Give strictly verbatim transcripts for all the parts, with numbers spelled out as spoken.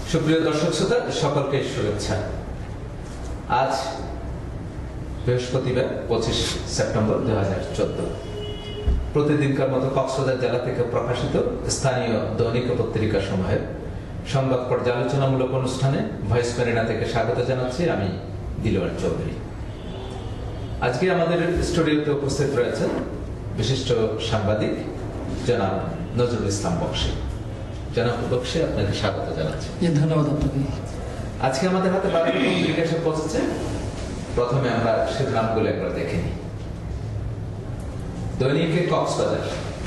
সুপ্রিয় দর্শক শ্রোতা, সকলকে শুভেচ্ছা। আজ বৃহস্পতিবার পঁচিশ সেপ্টেম্বর দুই হাজার চোদ্দ। প্রতিদিনকার মতো কক্সবাজার জেলা থেকে প্রকাশিত স্থানীয় দৈনিক পত্রিকা সমূহের সংবাদ পর্যালোচনামূলক অনুষ্ঠানে ভয়েস মেরিনা থেকে স্বাগত জানাচ্ছি আমি দিলওয়ার চৌধুরী। আজকে আমাদের স্টুডিওতে উপস্থিত রয়েছেন বিশিষ্ট সাংবাদিক জনাব নজরুল ইসলাম বক্সী। জনাব বক্সী, আপনাকে স্বাগত জানাচ্ছি। ধন্যবাদ আপনাকে। আজকে আমাদের হাতে বারোটি পত্রিকা এসে পৌঁছেছে। প্রথমে আমরা শিরোনামগুলো একবার দেখে নিই। দৈনিকে কক্সবাজার,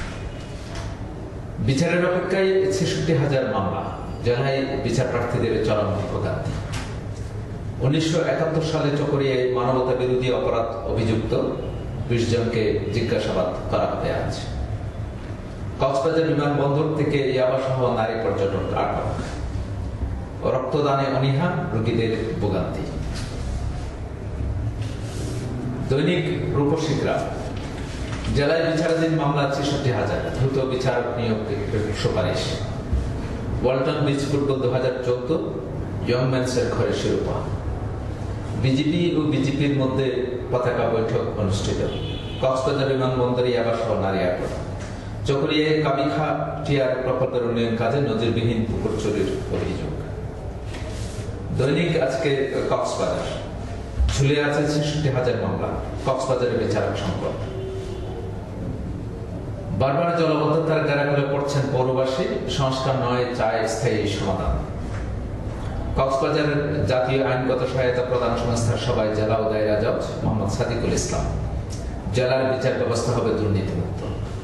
বিচারের অপেক্ষায় ছেষট্টি হাজার মামলা, জেলায় বিচার প্রার্থীদের চরম ভোগান্তি। উনিশশো একাত্তর সালে চকরিয়ায় মানবতা বিরোধী অপরাধ অভিযুক্ত বিশ জনকে জিজ্ঞাসাবাদ করা হবে আজ। কক্সবাজার বিমানবন্দর থেকে ইয়াবাসহ নারী পর্যটক আটক। রক্তদানে অনীহা, রোগীদের ভোগান্তি। দৈনিক রূপসী গ্রাম, জেলায় বিচারাধীন মামলা ছেষট্টি হাজার, দ্রুত বিচারক নিয়োগ সুপারিশ। ওয়ালটন বিচ ফুটবল দু হাজার চোদ্দ, ইয়ং ম্যানসের ঘরে শিরোপা। বিজেপি ও বিজেপির মধ্যে পতাকা বৈঠক অনুষ্ঠিত। কক্সবাজার বিমানবন্দরে ইয়াবাসহ নারী আটক। চকরিয়ায় কাবিখা টিয়ার প্রকল্পের উন্নয়ন কাজে নজিরবিহীন পুকুর চুরির অভিযোগ। দৈনিক আজকে কক্সবাজার, ঝুলে আছে ছেষট্টি হাজার মামলা, কক্সবাজারের বিচারক সংকট। বারবার জলবদ্ধতার গ্যারাগুলো পড়ছেন পৌরবাসী, সংস্কার নয়, চায় স্থায়ী সমাধান। কক্সবাজারের জাতীয় আইনগত সহায়তা প্রদান সংস্থার সভায় জেলা ও দায়রা জজ মোহাম্মদ সাদিকুল ইসলাম। জেলার বিচার ব্যবস্থা হবে দুর্নীতিমুক্ত।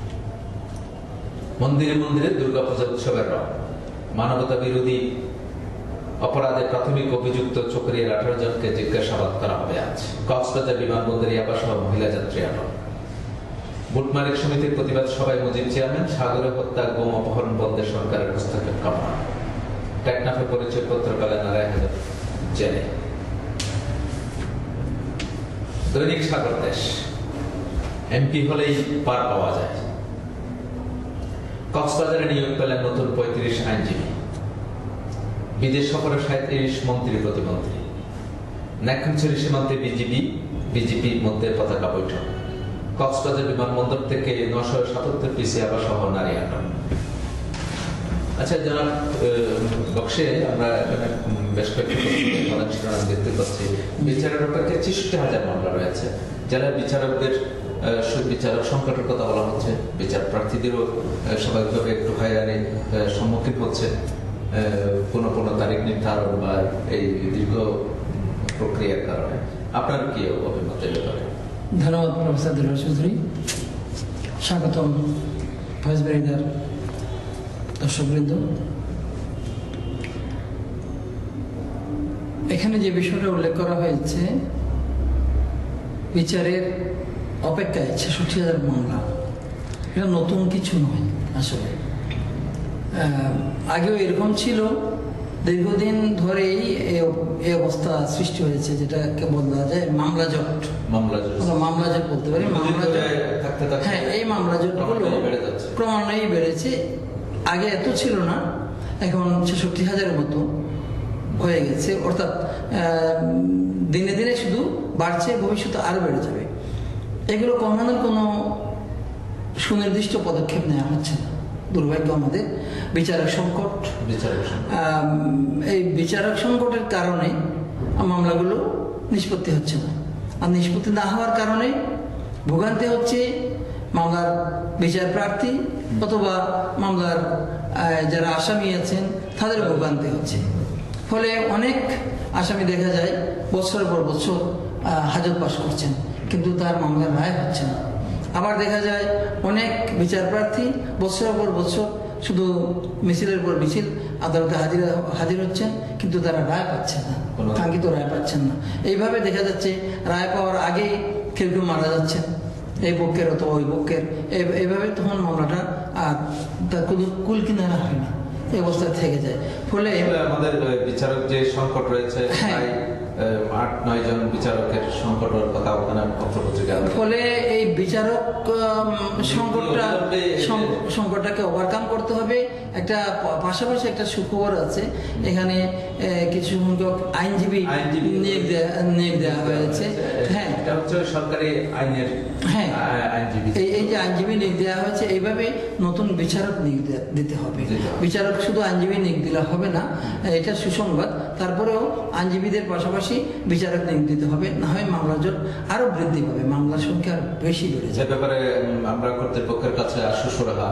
মন্দিরে মন্দিরে দুর্গাপূজা উৎসবের রং। মানবতা বিরোধী অপরাধে প্রাথমিক অভিযুক্ত চকরিয়ার আঠারো জনকে জিজ্ঞাসাবাদ করা হবে আজ। কক্সবাজার বিমানবন্দরে ইয়াবাসহ মহিলা যাত্রী আটক। বুটমালিক সমিতির প্রতিবাদ সভায় মুজিব চেয়ারম্যান, সাগরে হত্যা, গুম, অপহরণ বন্ধে সরকারের হস্তক্ষেপ কামনা। টেকনাফে পরিচয় পত্র পেলেন আড়াই হাজার জেলে। দৈনিক সাগর দেশ, এমপি হলেই পার পাওয়া যায়। কক্সবাজারে নিয়োগ পেলেন নতুন পঁয়ত্রিশ আইনজীবী। বিদেশ সফরে সাঁত্রিশ মন্ত্রী প্রতিমন্ত্রী। নাক্ষণছড়ি সীমান্তে বিজিবি বিজেপির মধ্যে পতাকা বৈঠক। কক্সবাজার বিমানবন্দর থেকে নশো সাতাত্তর পিসি ইয়াবাসহ নারী আটক। আচ্ছা জনাব বক্সে, আমরা এখানে বেশ কয়েকটি প্রধান শিরোনাম দেখতে পাচ্ছি। বিচারের অপেক্ষায় ছেষট্টি হাজার মামলা রয়েছে। জেলার বিচারকদের বিচারক সংকটের কথা বলা হচ্ছে। বিচার প্রার্থীদেরও স্বাভাবিকভাবে একটু হয়রানির সম্মুখীন হচ্ছে কোনো কোনো তারিখ নির্ধারণ বা এই দীর্ঘ প্রক্রিয়ার কারণে। আপনার কি অভিমত এই ব্যাপারে? ধন্যবাদ প্রফেসর দিলওয়ার চৌধুরী। স্বাগতম ভয়েস মেরিনার দর্শকবৃন্দ। এখানে যে বিষয়টা উল্লেখ করা হয়েছে, বিচারের অপেক্ষায় ছেষট্টি হাজার মামলা, এটা নতুন কিছু নয়। আসলে আগেও এরকম ছিল, দীর্ঘদিন ধরেই এই অবস্থা সৃষ্টি হয়েছে, যেটাকে বলা যায় মামলা জট। মামলা জট বলতে পারি। মামলা জট, হ্যাঁ, এই মামলা জটগুলো ক্রমান্বয়ে বেড়েছে। আগে এত ছিল না, এখন ছেষট্টি হাজারের মতো হয়ে গেছে। অর্থাৎ দিনে দিনে শুধু বাড়ছে, ভবিষ্যতে আরো বেড়ে যাবে। এগুলো কমানোর কোনো সুনির্দিষ্ট পদক্ষেপ নেওয়া হচ্ছে না। দুর্ভাগ্য আমাদের বিচারক সংকট। এই বিচারক সংকটের কারণে মামলাগুলো নিষ্পত্তি হচ্ছে না। আর নিষ্পত্তি না হওয়ার কারণে ভোগান্তি হচ্ছে মামলার বিচার প্রার্থী অথবা মামলার যারা আসামি আছেন তাদের ভোগান্তি হচ্ছে। ফলে অনেক আসামি দেখা যায় বছরের পর বছর হাজত বাস করছেন, কিন্তু তার মামলার রায় হচ্ছে না। আবার দেখা যায় অনেক বিচার প্রার্থী বছরের পর বছর শুধু মিছিলের পর মিছিল আদালতে হাজির হাজির হচ্ছেন, কিন্তু তারা রায় পাচ্ছেন না, কাঙ্ক্ষিত রায় পাচ্ছেন না। এইভাবে দেখা যাচ্ছে রায় পাওয়ার আগেই কেউ কেউ মারা যাচ্ছেন, এই পক্ষের অথবা ওই পক্ষের। এইভাবে তখন মামলাটা আর তার কুল কিনারা হয় না, এই অবস্থায় থেকে যায়। ফলে আমাদের বিচারক যে সংকট রয়েছে, আট নয় জন বিচারকের সংকটের কথা ওখানে পত্রপত্রিকা। ফলে এই বিচারক সংকটটা সংকটটাকে ওভারকাম করতে হবে। একটা পাশাপাশি একটা সুখবর আছে, এখানে কিছু সংখ্যক আইনজীবী নিয়োগ নিয়োগ দেওয়া হয়েছে। হ্যাঁ, এটা হচ্ছে সরকারি আইনের হ্যাঁ আইনজীবী, এই যে আইনজীবী নিয়োগ দেওয়া হয়েছে, এইভাবে নতুন বিচারক নিয়োগ দিতে হবে। বিচারক শুধু আইনজীবী নিয়োগ দিলে হবে না, এটা সুসংবাদ। তারপরেও আইনজীবীদের পাশাপাশি বিচারক নিয়োগ দিতে হবে, না হয় মামলার জট আরো বৃদ্ধি পাবে, মামলার সংখ্যা বেশি বেড়ে যাবে। ব্যাপারে আমরা কর্তৃপক্ষের কাছে আশ্বস্ত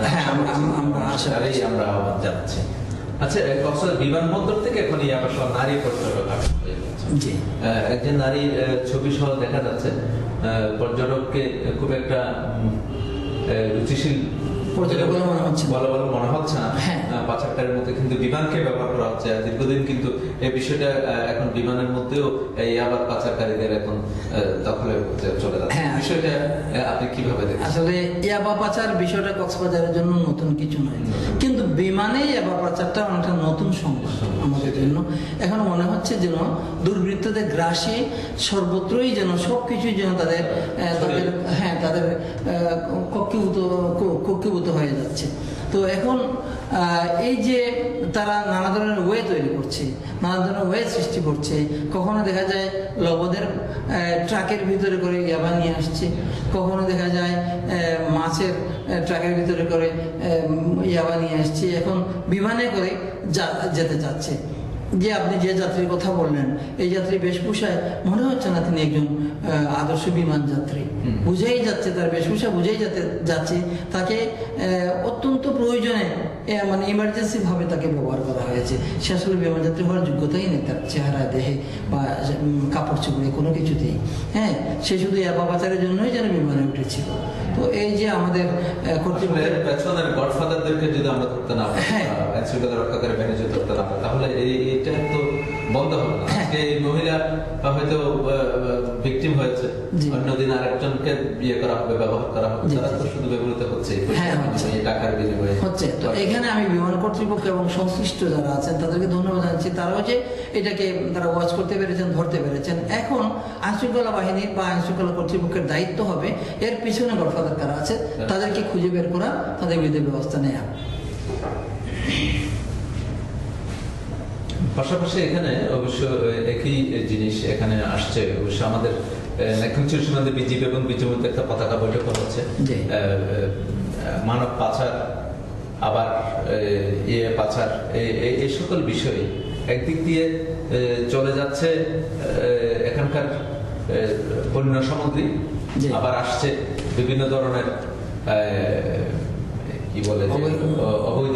আমরা আহ্বান জানাচ্ছি। আচ্ছা, কক্সবাজার বিমানবন্দর থেকে এখন আবার সব নারী পর্যটক জি একজন নারীর ছবি সহ দেখা যাচ্ছে। পর্যটককে খুব একটা রুচিশীল বলা বলা মনে হচ্ছে না, পাচারকারের মধ্যে কিন্তু বিমানকে ব্যবহার করা হচ্ছে। দীর্ঘদিন কিন্তু এই বিষয়টা এখন বিমানের মধ্যেও এই আবার পাচারকারীদের এখন দখলে চলে যাচ্ছে। বিষয়টা আপনি কিভাবে দেখেন? আসলে ইয়াবা পাচার বিষয়টা কক্সবাজারের জন্য নতুন কিছু নয়, কিন্তু বিমানে ইয়াবা পাচারটা অনেকটা নতুন সংবাদ আমাদের জন্য। এখন মনে হচ্ছে যেন দুর্বৃত্তদের গ্রাসে সর্বত্রই যেন সবকিছুই যেন তাদের তাদের হ্যাঁ তাদের কক্ষীভূত কক্ষীভূত হয়ে যাচ্ছে। তো এখন এই যে তারা নানা ধরনের ওয়ে তৈরি করছে, নানা ধরনের ওয়ে সৃষ্টি করছে। কখনো দেখা যায় লবণের ট্রাকের ভিতরে করে ইয়াবা নিয়ে আসছে, কখনো দেখা যায় মাছের ট্রাকের ভিতরে করে ইয়াবা নিয়ে আসছে, এখন বিমানে করে যেতে চাচ্ছে। যে আপনি যে যাত্রীর কথা বললেন, এই যাত্রী বেশভূষায় মনে হচ্ছে না তিনি একজন আদর্শ বিমান যাত্রী। বুঝেই যাচ্ছে, তার বেশভূষা বুঝেই যাতে যাচ্ছে তাকে অত্যন্ত প্রয়োজনে মানে ইমার্জেন্সি ভাবে তাকে ব্যবহার করা হয়েছে। সে আসলে বিমান যাত্রী হওয়ার যোগ্যতাই নেই তার চেহারা, দেহে বা কাপড় চোপড়ে কোনো কিছুতেই। হ্যাঁ, সে শুধু ইয়াবা পাচারের জন্যই যেন বিমানে উঠেছিল। তো এই যে আমাদের পেছনের গডফাদারদেরকে যদি আমরা ধরতে না পারি, আইনশৃঙ্খলা রক্ষাকারী বাহিনী যদি ধরতে না পারি, তাহলে এইটা তো বন্ধ হবে না। আজকে এই মহিলা হয়তো ভিকটিম হয়েছে, অন্যদিন আরেকজনকে বিয়ে করা হবে, ব্যবহার করা হবে, তারা তো শুধু ব্যবহৃত হচ্ছে টাকার বিনিময়ে হচ্ছে। তো এখানে আমি বিমান কর্তৃপক্ষ এবং সংশ্লিষ্ট যারা আছেন তাদেরকে ধন্যবাদ জানাচ্ছি। তারাও যে এটাকে তারা ওয়াচ করতে পেরেছেন, ধরতে পেরেছেন। এখন আইনশৃঙ্খলা বাহিনীর বা আইনশৃঙ্খলা কর্তৃপক্ষের দায়িত্ব হবে এর পিছনে গডফাদার কারা আছে তাদেরকে খুঁজে বের করা, তাদের বিরুদ্ধে ব্যবস্থা নেওয়া। পাশাপাশি এখানে অবশ্য একই জিনিস এখানে আসছে। অবশ্য আমাদের নাইক্ষ্যংছড়ি সীমান্তে বিজিবি এবং বিজিবির একটা পতাকা বৈঠক হচ্ছে। মানব পাচার, আবার ইয়ে পাচার, এই সকল বিষয়ে একদিক দিয়ে চলে যাচ্ছে এখানকার পণ্য সামগ্রী, আবার আসছে বিভিন্ন ধরনের কি বলে অবৈধ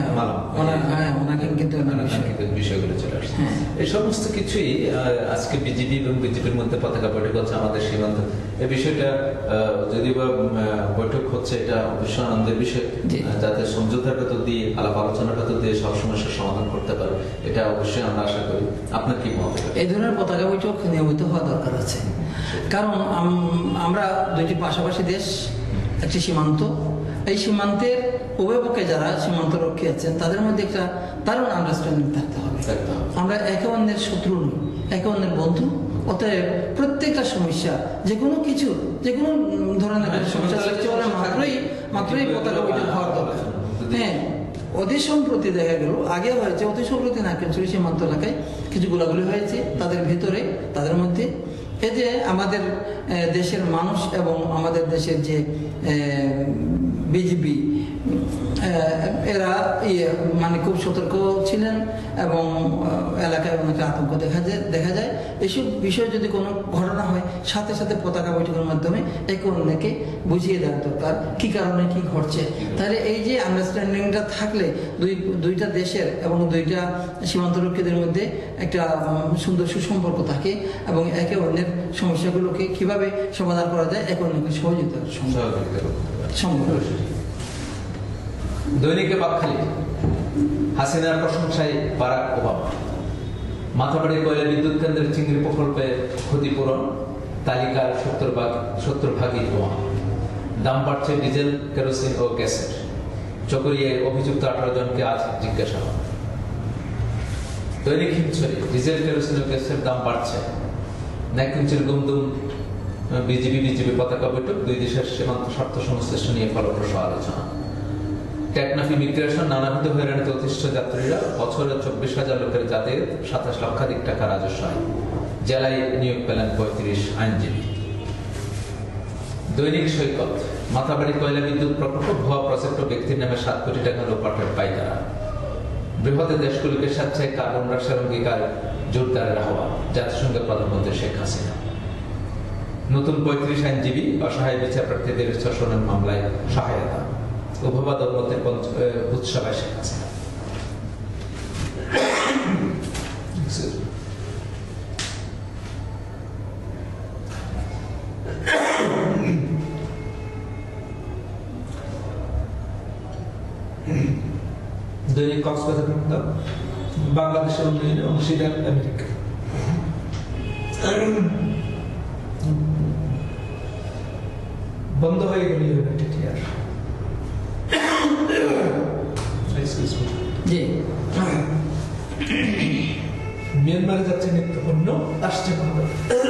বিষয়গুলো চলে আসছে। এই সমস্ত কিছুই আজকে বিজিবি এবং বিজেপির মধ্যে পতাকা বৈঠক হচ্ছে আমাদের সীমান্ত। এই বিষয়টা যদিও বা বৈঠক হচ্ছে, এটা অবশ্যই আনন্দের বিষয়, যাতে সমঝোতার ভেতর দিয়ে, আলাপ আলোচনার ভেতর দিয়ে সব সমস্যার সমাধান করতে পারে, এটা অবশ্যই আমরা আশা করি। আপনার কি মত? এই ধরনের পতাকা বৈঠক নিয়মিত হওয়া দরকার আছে, কারণ আমরা দুইটি পাশাপাশি দেশ, একটি সীমান্ত। এই সীমান্তের উভয় পক্ষে যারা সীমান্ত রক্ষী আছেন তাদের মধ্যে একটা দারুণ আন্ডারস্ট্যান্ডিং থাকতে হবে। আমরা একে অন্যের শত্রু নই, একে অন্যের বন্ধু। অতএব প্রত্যেকটা সমস্যা, যে কোনো কিছু, যে কোনো ধরনের সমস্যা সৃষ্টি করার মাত্রই মাত্রই পতাকা বৈঠক হওয়ার দরকার। হ্যাঁ, অতি সম্প্রতি দেখা গেল, আগে হয়েছে অতি সম্প্রতি নাইক্ষ্যংছড়ি সীমান্ত এলাকায় কিছু গোলাগুলি হয়েছে তাদের ভিতরে, তাদের মধ্যে। এই যে আমাদের দেশের মানুষ এবং আমাদের দেশের যে বিজিবি, এরা ইয়ে মানে খুব সতর্ক ছিলেন এবং এলাকায় অনেক আতঙ্ক দেখা যায় দেখা যায় এসব বিষয়ে যদি কোনো ঘটনা হয়, সাথে সাথে পতাকা বৈঠকের মাধ্যমে একে অন্যকে বুঝিয়ে দেওয়া দরকার কি কারণে কি ঘটছে। তাহলে এই যে আন্ডারস্ট্যান্ডিংটা থাকলে দুই দুইটা দেশের এবং দুইটা সীমান্তরক্ষীদের মধ্যে একটা সুন্দর সুসম্পর্ক থাকে এবং একে অন্যের সমস্যাগুলোকে কিভাবে সমাধান করা যায়, একে অন্যকে সহযোগিতা সম্ভব। দৈনিকে বাকখালী, হাসিনার প্রশংসায় বারাক ওবামা। মাথাবাড়ি কয়লা বিদ্যুৎ কেন্দ্রের চিংড়ি প্রকল্পে ক্ষতিপূরণ তালিকার সত্তর ভাগ সত্তর ভাগই ওবামা। দাম বাড়ছে ডিজেল, কেরোসিন ও গ্যাসের। চকরিয়ায় অভিযুক্ত আঠারো জনকে আজ জিজ্ঞাসাবাদ। দৈনিক হিমছড়ি, ডিজেল, কেরোসিন ও গ্যাসের দাম বাড়ছে। নাইক্ষ্যংছড়ি গুমদুম বিজিবি বিজিবি পতাকা বৈঠক, দুই দেশের সীমান্ত স্বার্থ সংশ্লিষ্ট নিয়ে ফলপ্রসূ আলোচনা। টেকনাফ ইমিগ্রেশন, নানাবিধ হয়রানিতে অতিষ্ঠ যাত্রীরা, বছরে চব্বিশ হাজার লোকের যাতায়াত, সাতাশ লক্ষাধিক টাকা রাজস্ব আয়। জেলায় নিয়োগ পেলেন পঁয়ত্রিশ আইনজীবী। দৈনিক সৈকত, মাথাবাড়ি কয়লা বিদ্যুৎ প্রকল্প ভুয়া প্রজেক্ট ব্যক্তির নামে সাত কোটি টাকা লোপাটের পাইকারা। বৃহৎ দেশগুলোকে স্বেচ্ছায় কার্বন হ্রাসের অঙ্গীকার জোরদারের আহ্বান, জাতিসংঘের প্রধানমন্ত্রী শেখ হাসিনা। নতুন পঁয়ত্রিশ আইনজীবী, অসহায় বিচার প্রার্থীদের ধর্ষণের মামলায় সহায়তা। উভবাদর মধ্যে উৎসবায় শেখ হাসিনা। দৈনিক কক্সবাজার, বাংলাদেশের উন্নয়নে অংশীদার আমেরিকা। বন্ধ হয়ে গেল ইউনাইটেড ইয়ার। জি, মিয়ানমারে যাচ্ছে নিত্যপণ্য, আসছে ভালো।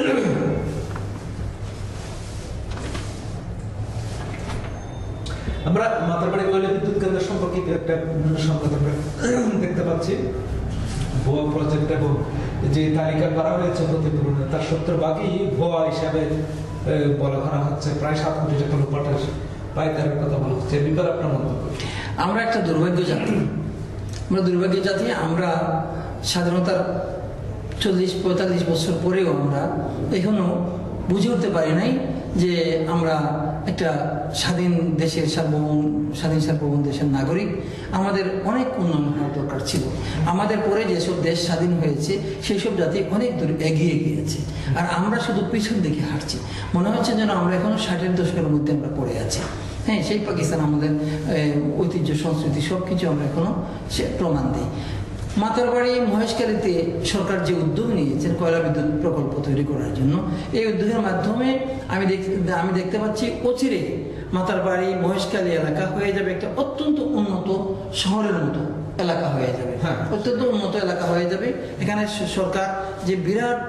আমরা মাতারবাড়ি কয়লা বিদ্যুৎ কেন্দ্র সম্পর্কিত একটা সংবাদ আমরা দেখতে পাচ্ছি। ভুয়া প্রজেক্ট এবং যে তালিকা করা হয়েছে ক্ষতিপূরণ, তার সত্তর ভাগই ভুয়া হিসাবে বলা করা হচ্ছে। প্রায় সাত কোটি টাকা লোপাটের পাইকারের কথা বলা হচ্ছে। ব্যাপারে আপনার মন্তব্য? আমরা একটা দুর্ভাগ্য জাতি, আমরা দুর্ভাগ্য জাতি। আমরা স্বাধীনতার চল্লিশ পঁয়তাল্লিশ বছর পরেও আমরা এখনো বুঝে উঠতে পারি নাই যে আমরা একটা স্বাধীন দেশের সার্বভৌম স্বাধীন সার্বভৌম দেশের নাগরিক। আমাদের অনেক উন্নয়ন হওয়ার দরকার ছিল। আমাদের পরে যেসব দেশ স্বাধীন হয়েছে সেই সব জাতি অনেক দূর এগিয়ে গিয়েছে, আর আমরা শুধু পিছন দিকে হাঁটছি। মনে হচ্ছে যেন আমরা এখনো ষাটের দশকের মধ্যে আমরা পড়ে আছি। হ্যাঁ, সেই পাকিস্তান আমাদের ঐতিহ্য সংস্কৃতি সব কিছু আমরা এখনো সে প্রমাণ দিই। মাতারবাড়ি মহেশখালীতে সরকার যে উদ্যোগ নিয়েছেন কয়লা বিদ্যুৎ প্রকল্প তৈরি করার জন্য, এই উদ্যোগের মাধ্যমে আমি আমি দেখতে পাচ্ছি অচিরে মাতারবাড়ি মহেশখালী এলাকা হয়ে যাবে একটা অত্যন্ত উন্নত শহরের মতো এলাকা হয়ে যাবে। হ্যাঁ, অত্যন্ত উন্নত এলাকা হয়ে যাবে। এখানে সরকার যে বিরাট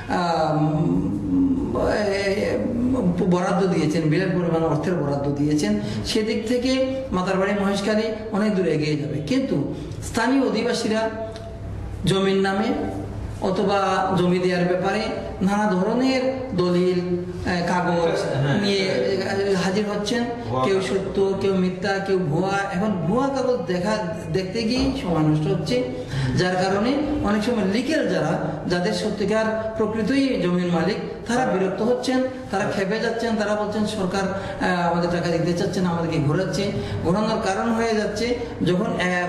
বরাদ্দ দিয়েছেন, বিরাট পরিমাণ অর্থের বরাদ্দ দিয়েছেন, সেদিক থেকে মাতারবাড়ি মহেশখালী অনেক দূরে এগিয়ে যাবে। কিন্তু স্থানীয় অধিবাসীরা জমির নামে অথবা জমি দেওয়ার ব্যাপারে নানা ধরনের দলিল কাগজ নিয়ে হাজির হচ্ছেন। কেউ সত্য, কেউ মিথ্যা, কেউ ভুয়া। এখন ভুয়া কাগজ দেখা দেখতে গিয়ে সময় নষ্ট হচ্ছে, যার কারণে অনেক সময় লিকের যারা যাদের সত্যিকার প্রকৃতই জমির মালিক তারা বিরক্ত হচ্ছেন, তারা খেপে যাচ্ছেন। তারা বলছেন সরকার আমাদের টাকা দিতে চাচ্ছেন, আমাদেরকে ঘোরাচ্ছে। ঘোরানোর কারণ হয়ে যাচ্ছে যখন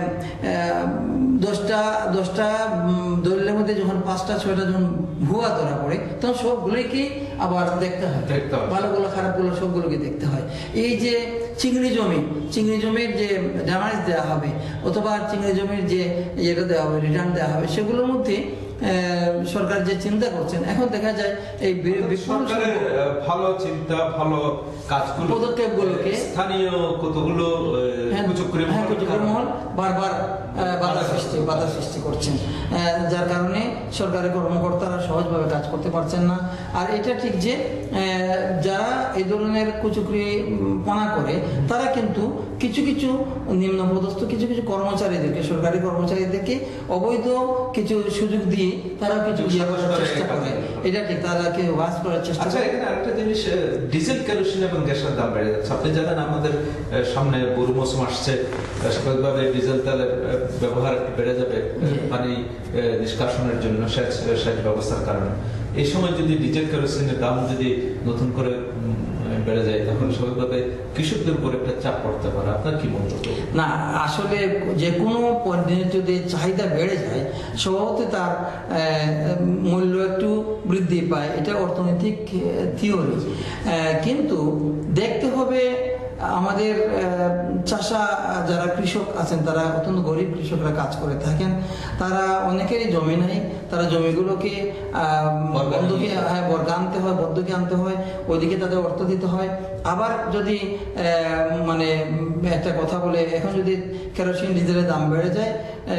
দশটা দশটা দলিলের মধ্যে যখন পাঁচটা ছয়টা যখন ভুয়া ধরা পড়ে তখন সবগুলোকে আবার দেখতে হয়, ভালোগুলো খারাপগুলো সবগুলোকে দেখতে হয়। এই যে চিংড়ি জমি, চিংড়ি জমির যে ড্যামেজ দেওয়া হবে অথবা চিংড়ি জমির যে ইয়েটা দেওয়া হবে, রিটার্ন দেওয়া হবে, সেগুলোর মধ্যে সরকার যে চিন্তা করছেন, এখন দেখা যায় এই ভালো চিন্তা ভালো কাজগুলো পদক্ষেপগুলোকে স্থানীয় কতগুলো মহল বারবার বাধা সৃষ্টি বাধা সৃষ্টি করছেন, যার কারণে সরকারি কর্মকর্তারা সহজভাবে কাজ করতে পারছেন না। আর এটা ঠিক যে যারা এই ধরনের কুচুকরি পনা করে তারা কিন্তু কিছু কিছু নিম্নপদস্থ কিছু কিছু কর্মচারীদেরকে, সরকারি কর্মচারীদেরকে অবৈধ কিছু সুযোগ দিয়ে তারা কিছু চেষ্টা করে। এটা ঠিক, তাদেরকে ওয়াশ করার চেষ্টা করে। এখানে আরেকটা জিনিস, ডিজেল, কেরোসিন এবং গ্যাসের দাম বেড়ে যাচ্ছে। আপনি জানেন আমাদের সামনে গরু মৌসুম আসছে, স্বাভাবিকভাবে ডিজেল তেলের ব্যবহার বেড়ে যাবে পানি নিষ্কাশনের জন্য, সেচ সেচ ব্যবস্থার কারণে। এই সময় যদি ডিজেল কেরোসিনের দাম যদি নতুন করে বেড়ে যায় তখন স্বাভাবিকভাবে কৃষকদের উপর একটা চাপ পড়তে পারে। আপনার কি মন্তব্য? না, আসলে যে কোনো পণ্যের যদি চাহিদা বেড়ে যায় স্বভাবতই তার মূল্য একটু বৃদ্ধি পায়, এটা অর্থনৈতিক থিওরি। কিন্তু দেখতে হবে আমাদের চাষা যারা কৃষক আছেন তারা অত্যন্ত গরিব কৃষকরা কাজ করে থাকেন, তারা অনেকেরই জমি নাই, তারা জমিগুলোকে বন্ধকে বর্গা আনতে হয়, বদ্ধকে আনতে হয়, ওইদিকে তাদের অর্থ দিতে হয়। আবার যদি মানে একটা কথা বলে, এখন যদি কেরোসিন ডিজেলের দাম বেড়ে যায়,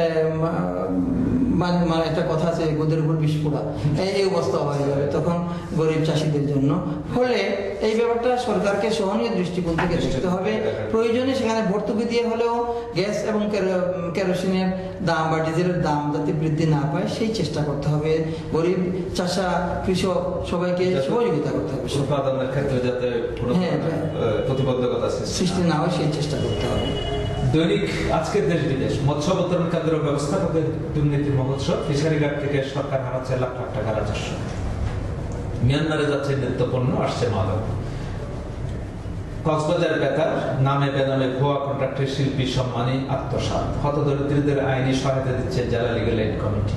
মানে একটা কথা আছে গোদের উপর বিষ পোড়া, এই অবস্থা হয়ে যাবে তখন গরিব চাষিদের জন্য। ফলে এই ব্যাপারটা সরকারকে সহনীয় দৃষ্টিকোণ থেকে দেখতে হবে। প্রয়োজনে সেখানে ভর্তুকি দিয়ে হলেও গ্যাস এবং কেরোসিনের দাম বা ডিজেলের দাম যাতে বৃদ্ধি না পায় সেই চেষ্টা করতে হবে। গরিব চাষা কৃষক সবাইকে সহযোগিতা করতে হবে, উৎপাদনের ক্ষেত্রে যাতে প্রতিবন্ধকতা সৃষ্টি না হয় সেই চেষ্টা করতে হবে। দৈনিক আজকের দেশ বিদেশ মৎস্য অবতরণ কেন্দ্র ব্যবস্থাপকের দুর্নীতির মহোৎসব, ফিশারি ঘাট থেকে সরকার হারাচ্ছে লাখ লাখ টাকা রাজস্ব, মিয়ানমারে যাচ্ছে নিত্য পণ্য, আসছে মাদক। কক্সবাজার বেতার নামে বেনামে ভুয়া কন্ট্রাক্টের শিল্পী সম্মানী আত্মসাৎ, হতদরিদ্রদের আইনি সহায়তা দিচ্ছে জেলা লিগ্যাল এইড কমিটি।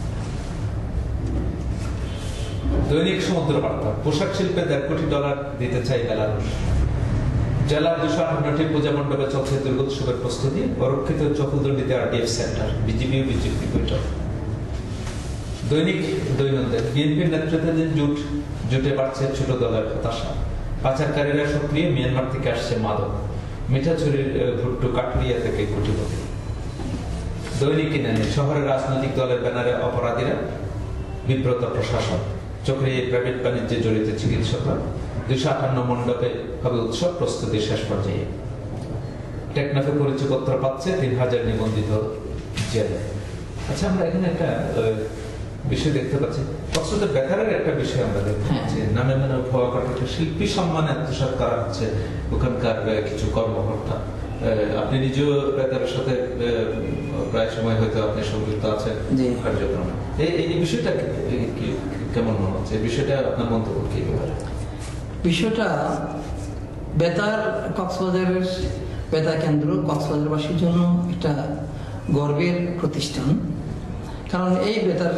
দৈনিক সমুদ্র বার্তা, পোশাক শিল্পে দেড় কোটি ডলার দিতে চাই বেলারুশ। জেলার দুশো আটান্নটি পূজা মণ্ডপে চলছে দুর্গোৎসবের প্রস্তুতি, অরক্ষিত চকুলদণ্ডিতে আরডিএফ সেন্টার, বিজিবি ও বিজেপি বৈঠক। দৈনিক দৈনন্দিন, বিএনপির নেতৃত্বাধীন জোট জোটে বাড়ছে ছোট দলের হতাশা, পাচারকারীরা সক্রিয়, মিয়ানমার থেকে আসছে মাদক, মিঠাছড়ির ভুট্টু কাটলিয়া থেকে কোটিপতি। দৈনিক ইনানি, শহরের রাজনৈতিক দলের ব্যানারে অপরাধীরা, বিব্রত প্রশাসন, চক্রে প্রাইভেট বাণিজ্যে জড়িত চিকিৎসকরা, দুশো আটান্ন মণ্ডপে হবে উৎসব, প্রস্তুতি শেষ পর্যায়ে। টেকনাফে পরিচয়পত্র পাচ্ছে তিন হাজার নিবন্ধিত জেলে। আচ্ছা, আমরা এখানে একটা বিষয় দেখতে পাচ্ছি, কক্সবাজার বেতারের একটা বিষয় আমরা দেখতে পাচ্ছি, নামে মানে ভুয়া কন্ট্রাক্টের শিল্পী সম্মানে আত্মসাৎ করা হচ্ছে ওখানকার কিছু কর্মকর্তা। আপনি নিজেও বেতারের সাথে প্রায় সময় হয়তো আপনি সম্পৃক্ত আছেন কার্যক্রমে, এই বিষয়টা কেমন মনে হচ্ছে? এই বিষয়টা আপনার মন্তব্য কি ব্যাপারে? বিষয়টা বেতার, কক্সবাজারের বেতার কেন্দ্র কক্সবাজারবাসীর জন্য একটা গর্বের প্রতিষ্ঠান। কারণ এই বেতার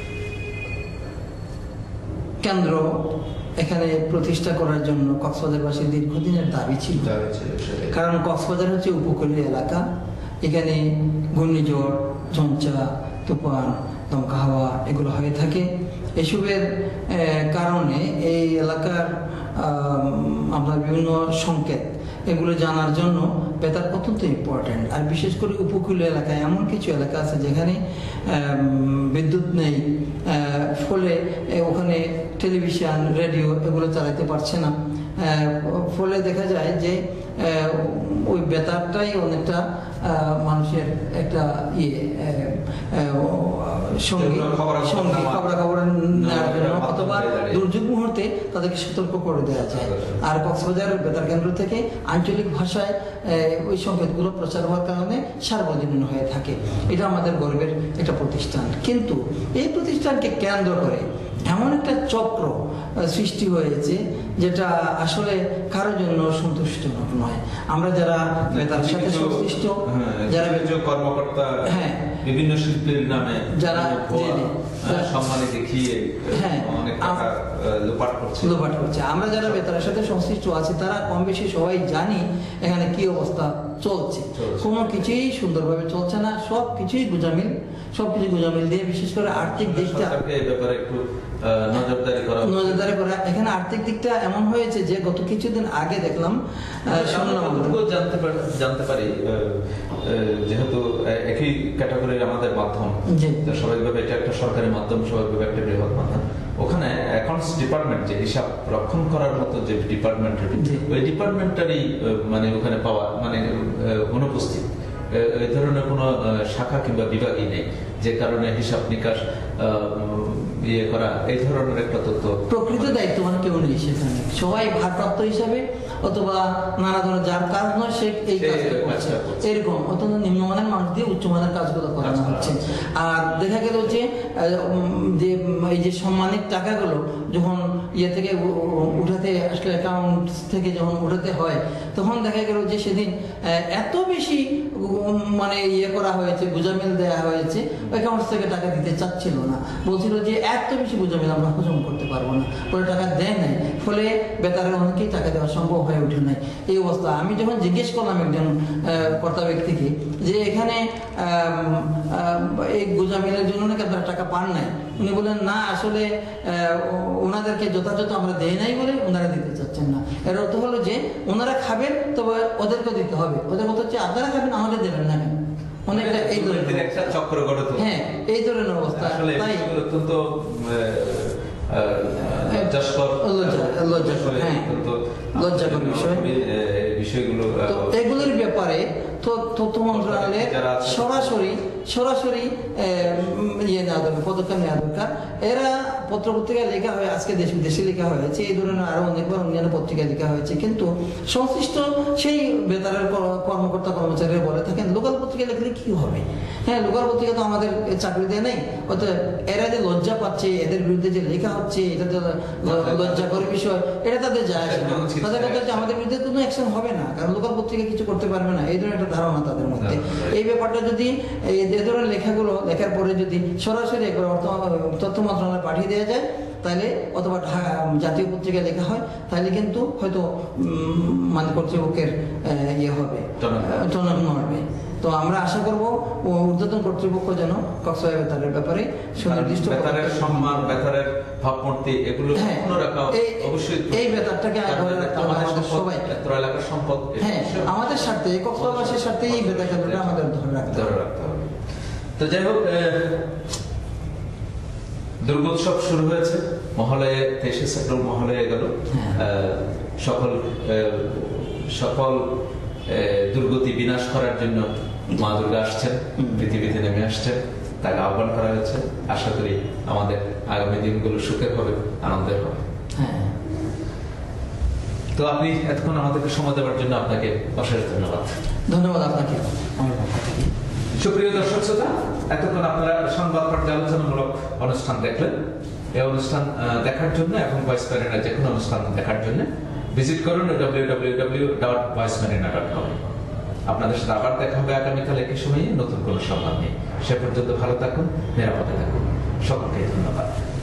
কেন্দ্র এখানে প্রতিষ্ঠা করার জন্য কক্সবাজারবাসীর দীর্ঘদিনের দাবি ছিল। কারণ কক্সবাজার হচ্ছে উপকূলীয় এলাকা, এখানে ঘূর্ণিঝড়, ঝঞ্ঝা, তুফান, দমকা হাওয়া এগুলো হয়ে থাকে। এসবের কারণে এই এলাকার আমরা বিভিন্ন সংকেত এগুলো জানার জন্য বেতার অত্যন্ত ইম্পর্টেন্ট। আর বিশেষ করে উপকূলীয় এলাকায় এমন কিছু এলাকা আছে যেখানে বিদ্যুৎ নেই, ফলে ওখানে টেলিভিশন, রেডিও এগুলো চালাতে পারছে না। ফলে দেখা যায় যে ওই বেতারটাই অনেকটা মানুষের একটা ইয়ে সঙ্গী সঙ্গী খবরাখবর নেওয়ার জন্য অথবা দুর্যোগ মুহূর্তে তাদেরকে সতর্ক করে দেওয়া যায়। আর কক্সবাজার বেতার কেন্দ্র থেকে আঞ্চলিক ভাষায় ওই সংকেতগুলো প্রচার হওয়ার কারণে সার্বজনীন হয়ে থাকে। এটা আমাদের গর্বের একটা প্রতিষ্ঠান। কিন্তু এই প্রতিষ্ঠানকে কেন্দ্র করে এমন একটা চক্র সৃষ্টি হয়েছে যেটা আসলে কারোর জন্য সন্তুষ্টজনক নয়। আমরা যারা বেতার সাথে সংশ্লিষ্ট, যারা কর্মকর্তা, হ্যাঁ, বিভিন্ন শিল্পীর নামে যারা সম্মানে দেখিয়ে অনেক টাকা লোপাট করছে লোপাট করছে আমরা যারা বেতারের সাথে সংশ্লিষ্ট আছি তারা কম বেশি সবাই জানি এখানে কি অবস্থা চলছে। কোনো কিছুই সুন্দরভাবে চলছে না, সব কিছুই গুজামিল, সবকিছু গুজামিল দিয়ে বিশেষ করে আর্থিক দিকটা একটু নজরদারি করা নজরদারি করা এখানে আর্থিক দিকটা এমন হয়েছে যে গত কিছুদিন আগে দেখলাম, জানতে পারি জানতে পারি যেহেতু একই ক্যাটাগরির আমাদের মাধ্যম, স্বাভাবিকভাবে এটা একটা সরকারি মাধ্যম, স্বাভাবিকভাবে একটা বৃহৎ মাধ্যম, ওখানে অ্যাকাউন্টস ডিপার্টমেন্ট যে হিসাব রক্ষণ করার মতো যে ডিপার্টমেন্ট, ওই ডিপার্টমেন্টারই মানে ওখানে পাওয়া মানে অনুপস্থিত, এই ধরনের কোনো শাখা কিংবা বিভাগই নেই, যে কারণে হিসাব নিকাশ ইয়ে করা এই ধরনের একটা তথ্য প্রকৃত দায়িত্ববান কেউ নেই সেখানে। সবাই ভারপ্রাপ্ত হিসাবে অথবা নানা ধরনের যার কাজ নয় সে এই কাজটা করছে, এরকম অত্যন্ত নিম্নমানের মানুষ দিয়ে উচ্চমানের কাজগুলো করানো হচ্ছে। আর দেখা গেল যে যে এই যে সম্মানিত টাকাগুলো যখন ইয়ে থেকে উঠাতে আসলে অ্যাকাউন্ট থেকে যখন উঠাতে হয় তখন দেখা গেল যে সেদিন এত বেশি মানে ইয়ে করা হয়েছে, গুজামিল দেওয়া হয়েছে, অ্যাকাউন্ট থেকে টাকা দিতে চাচ্ছিল না, বলছিল যে এত বেশি গুজামিল আমরা হজম করতে পারবো না, পরে টাকা দেয় নাই। ফলে বেতারের অনেকেই টাকা দেওয়া সম্ভব হয়ে ওঠে নাই। এই অবস্থা আমি যখন জিজ্ঞেস করলাম একজন কর্তা ব্যক্তিকে যে এখানে এই গুজামিলের জন্য নাকি আপনারা টাকা পান নাই, উনি বললেন না, আসলে ওনাদেরকে যত যথাযথ আমরা দেই নাই বলে ওনারা দিতে চাচ্ছেন না। এর অর্থ হলো যে ওনারা খাবেন তবে ওদেরকে দিতে হবে, ওদের মতো হচ্ছে আপনারা খাবেন আমাদের দেবেন না কেন, অনেকটা এই ধরনের একটা চক্র গড়ে তোলে। হ্যাঁ, এই ধরনের অবস্থা। আসলে তাই অত্যন্ত লজ্জাস্কর, লজ্জাকর, হ্যাঁ, লজ্জাকর বিষয়। বিষয়গুলো এগুলোর ব্যাপারে তথ্য মন্ত্রণালয়ের সরাসরি সরাসরি ইয়ে নেওয়া দরকার, পদক্ষেপ নেওয়া দরকার। এরা পত্র পত্রিকায় লেখা হয়, আজকে দেশ বিদেশে লেখা হয়েছে, এই ধরনের আরো অনেকবার অন্যান্য পত্রিকায় লেখা হয়েছে, কিন্তু সংশ্লিষ্ট সেই বেতারের কর্মকর্তা কর্মচারীরা বলে থাকেন লোকাল পত্রিকায় লিখলে কি হবে। হ্যাঁ, লোকাল পত্রিকা তো আমাদের চাকরি দেয় নেই, অতএব এরা যে লজ্জা পাচ্ছে, এদের বিরুদ্ধে যে লেখা হচ্ছে এটা তো লজ্জাকর বিষয়, এটা তাদের যায় আসে না। তাদের কথা হচ্ছে আমাদের বিরুদ্ধে কোনো অ্যাকশন হবে না, কারণ লোকাল পত্রিকা কিছু করতে পারবে না, এই ধরনের একটা ধারণা তাদের মধ্যে। এই ব্যাপারটা যদি এই ধরনের লেখাগুলো লেখার পরে যদি সরাসরি একবার তথ্য মন্ত্রণালয়ে পাঠিয়ে দেওয়া যায় তাহলে, অথবা জাতীয় পত্রিকায় লেখা হয়, তাহলে কিন্তু হয়তো মানে কর্তৃপক্ষের ইয়ে হবে, টনক নড়বে। তো আমরা আশা করব ঊর্ধ্বতন কর্তৃপক্ষ যেন কক্সবাজার বেতারের ব্যাপারে সুনির্দিষ্ট বেতারের সম্মান, বেতারের ভাবমূর্তি এগুলো অবশ্যই, এই বেতারটাকে ধরে রাখতে হবে আমাদের সবাই, এলাকার সম্পদ। হ্যাঁ, আমাদের স্বার্থে, কক্সবাজারবাসীর স্বার্থে এই বেতারটা আমাদের ধরে রাখতে হবে। তো যাই হোক, দুর্গোৎসব শুরু হয়েছে, মহালয়ে তেইশে সেপ্টেম্বর মহালয়ে গেল। সকল সকল দুর্গতি বিনাশ করার জন্য মা দুর্গা আসছেন, পৃথিবীতে নেমে আসছেন, তাকে আহ্বান করা হয়েছে। আশা করি আমাদের আগামী দিনগুলো সুখের হবে, আনন্দের হবে। তো আপনি এতক্ষণ আমাদেরকে সময় দেওয়ার জন্য আপনাকে অশেষ ধন্যবাদ। ধন্যবাদ আপনাকে। সুপ্রিয় দর্শক শ্রোতা, এতক্ষণ আপনারা সংবাদ পর্যালোচনামূলক অনুষ্ঠান দেখলেন। এই অনুষ্ঠান দেখার জন্য এবং ভয়েস মেরিনা যে কোনো অনুষ্ঠান দেখার জন্য ভিজিট করুন W W W dot voice marina dot com. আপনাদের সাথে আবার দেখা হবে আগামীকাল একই সময়ে নতুন কোনো সংবাদ নিয়ে। সে পর্যন্ত ভালো থাকুন, নিরাপদে থাকুন। সকলকে ধন্যবাদ।